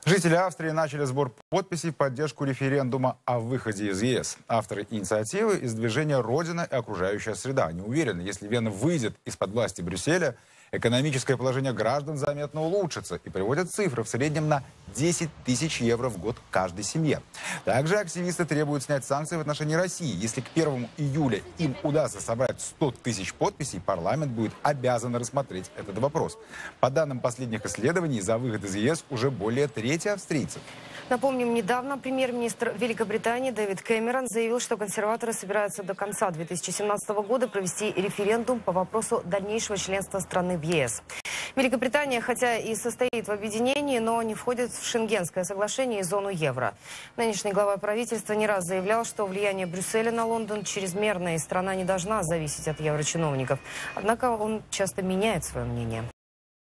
Жители Австрии начали сбор подписей в поддержку референдума о выходе из ЕС. Авторы инициативы из движения «Родина и окружающая среда». Они уверены, если Вена выйдет из-под власти Брюсселя, экономическое положение граждан заметно улучшится, и приводят цифры в среднем на 10 тысяч евро в год каждой семье. Также активисты требуют снять санкции в отношении России. Если к 1 июля им удастся собрать 100 тысяч подписей, парламент будет обязан рассмотреть этот вопрос. По данным последних исследований, за выход из ЕС уже более трети австрийцев. Напомним, недавно премьер-министр Великобритании Дэвид Кэмерон заявил, что консерваторы собираются до конца 2017 года провести референдум по вопросу дальнейшего членства страны в ЕС. Великобритания, хотя и состоит в объединении, но не входит в Шенгенское соглашение и зону евро. Нынешний глава правительства не раз заявлял, что влияние Брюсселя на Лондон чрезмерное, и страна не должна зависеть от еврочиновников. Однако он часто меняет свое мнение.